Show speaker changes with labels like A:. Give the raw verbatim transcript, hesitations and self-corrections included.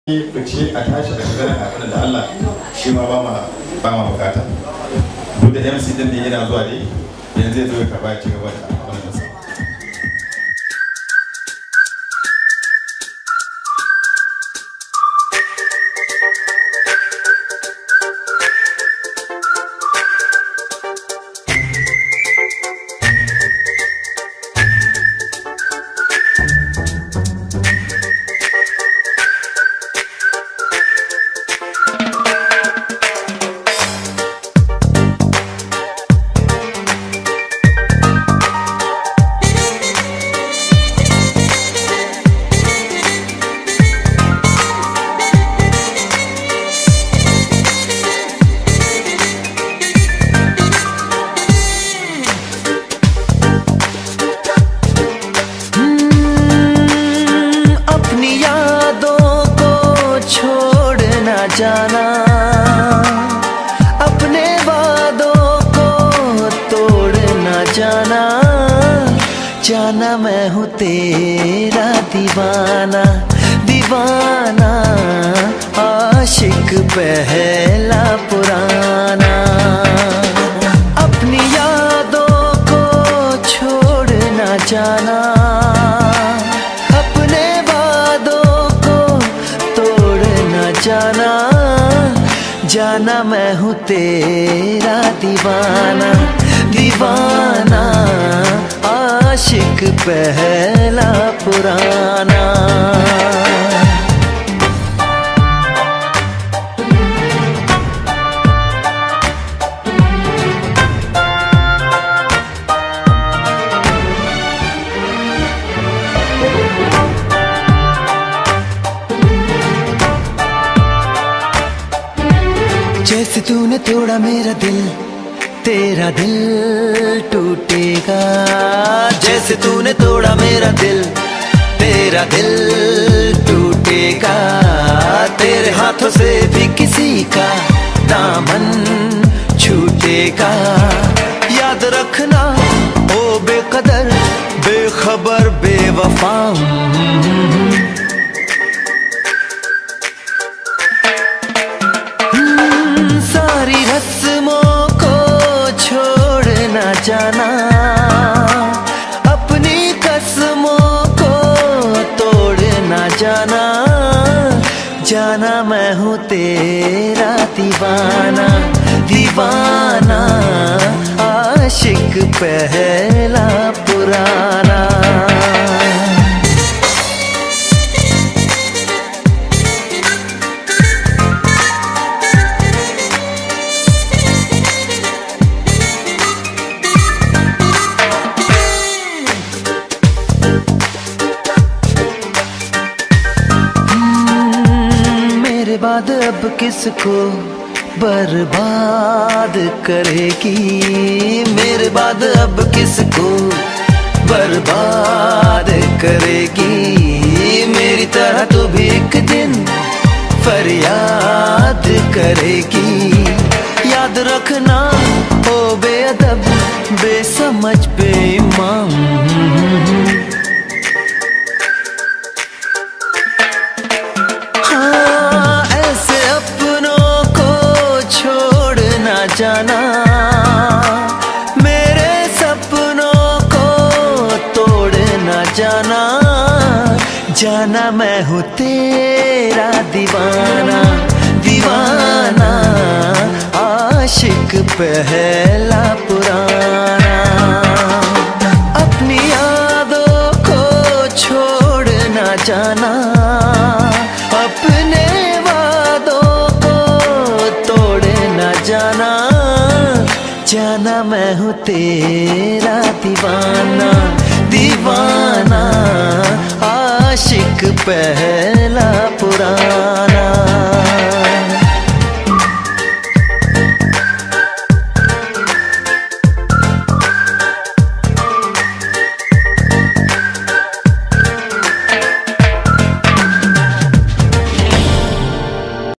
A: fice a tashi da shigar kafin da Allah shi ma ba ma ba ma bukata duk da M C din da yana zuwa dai yanzu zai zo ya karba ci gaba da wannan sa.
B: जाना अपने वादों को तोड़ ना जाना, जाना मैं हूँ तेरा दीवाना दीवाना, आशिक पहला पुराना। अपनी यादों को छोड़ ना जाना, अपने वादों को तोड़ ना जाना, जाना मैं हूँ तेरा दीवाना दीवाना, आशिक पहला पुराना। जैसे तूने तोड़ा मेरा दिल, तेरा दिल टूटेगा। जैसे तूने तोड़ा मेरा दिल, तेरा दिल टूटेगा। तेरे हाथों से भी किसी का दामन छूटेगा। याद रखना ओ बेकदर बेखबर बेवफा, सारी रस्मों को छोड़ ना जाना, अपनी कसमों को तोड़ ना जाना, जाना मैं हूँ तेरा दीवाना दीवाना, आशिक पहला पुराना। मेरे बाद अब किसको बर्बाद करेगी, मेरे बाद अब किसको बर्बाद करेगी। मेरी तरह तू भी एक दिन फरियाद करेगी। याद रखना ओ बेअदब बेसमझ बेईमान, जाना मेरे सपनों को तोड़ ना जाना, जाना मैं हूँ तेरा दीवाना दीवाना, आशिक पहला पुराना। अपनी यादों को छोड़ ना जाना, अपने वादों को तोड़ ना जाना, जाना मैं हूँ तेरा दीवाना दीवाना, आशिक पहला पुराना।